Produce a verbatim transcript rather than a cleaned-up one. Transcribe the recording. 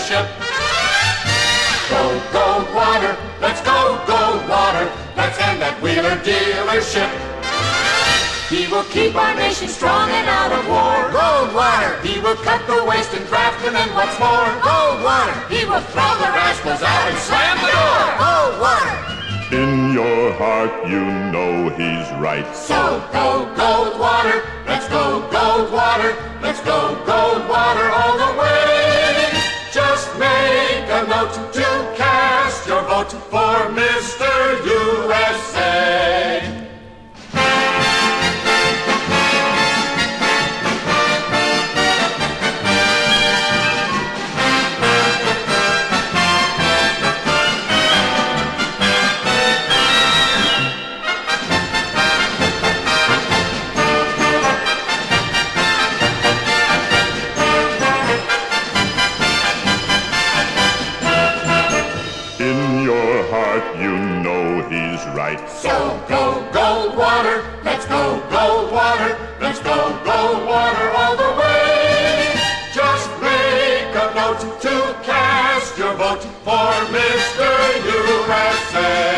dealership. Go Goldwater, let's go Goldwater, let's end that Wheeler dealership. He will keep our nation strong and out of war. Goldwater. He will cut the waste in craftsmen and what's more. Goldwater. He will throw the rascals out and slam the door. Goldwater. In your heart you know he's right. So go Goldwater, let's go Goldwater, let's go Goldwater all the way. Just make a note to cast your vote for Mister U S A. So go Goldwater, let's go Goldwater, let's go Goldwater all the way. Just make a note to cast your vote for Mister U S A.